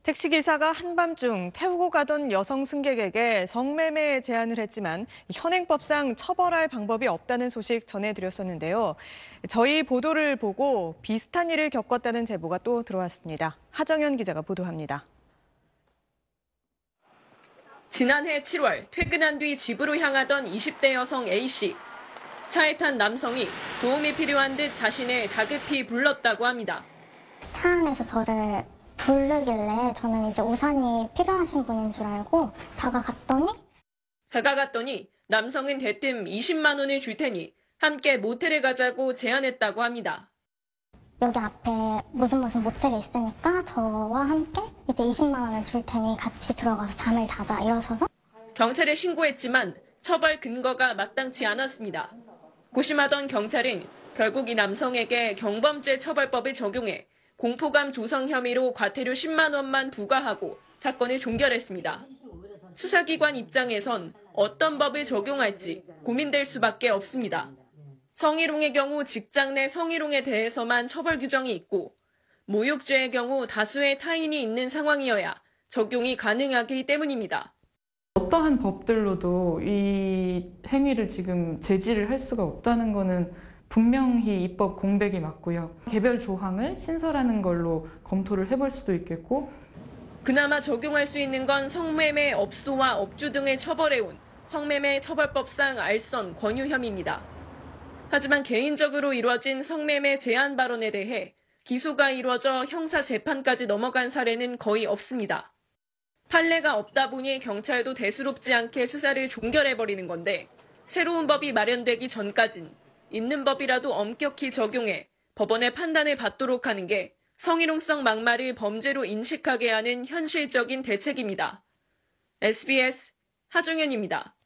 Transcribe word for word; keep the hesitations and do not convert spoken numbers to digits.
택시기사가 한밤중 태우고 가던 여성 승객에게 성매매 제안을 했지만 현행법상 처벌할 방법이 없다는 소식 전해드렸었는데요. 저희 보도를 보고 비슷한 일을 겪었다는 제보가 또 들어왔습니다. 하정현 기자가 보도합니다. 지난해 칠월 퇴근한 뒤 집으로 향하던 이십 대 여성 A씨. 차에 탄 남성이 도움이 필요한 듯 자신을 다급히 불렀다고 합니다. 차 안에서 저를 부르길래 저는 이제 우산이 필요하신 분인 줄 알고 다가갔더니 다가갔더니 남성은 대뜸 이십만 원을 줄 테니 함께 모텔에 가자고 제안했다고 합니다. 여기 앞에 무슨 무슨 모텔이 있으니까 저와 함께 이제 이십만 원을 줄 테니 같이 들어가서 잠을 자자 이러셔서 경찰에 신고했지만 처벌 근거가 마땅치 않았습니다. 고심하던 경찰은 결국 이 남성에게 경범죄 처벌법을 적용해 공포감 조성 혐의로 과태료 십만 원만 부과하고 사건을 종결했습니다. 수사기관 입장에선 어떤 법을 적용할지 고민될 수밖에 없습니다. 성희롱의 경우 직장 내 성희롱에 대해서만 처벌 규정이 있고 모욕죄의 경우 다수의 타인이 있는 상황이어야 적용이 가능하기 때문입니다. 어떠한 법들로도 이 행위를 지금 제지를 할 수가 없다는 것은 분명히 입법 공백이 맞고요. 개별 조항을 신설하는 걸로 검토를 해볼 수도 있겠고 그나마 적용할 수 있는 건 성매매 업소와 업주 등을 처벌해온 성매매 처벌법상 알선 권유 혐의입니다. 하지만 개인적으로 이루어진 성매매 제한 발언에 대해 기소가 이루어져 형사 재판까지 넘어간 사례는 거의 없습니다. 판례가 없다 보니 경찰도 대수롭지 않게 수사를 종결해버리는 건데 새로운 법이 마련되기 전까진 있는 법이라도 엄격히 적용해 법원의 판단을 받도록 하는 게 성희롱성 막말을 범죄로 인식하게 하는 현실적인 대책입니다. 에스비에스 하정현입니다.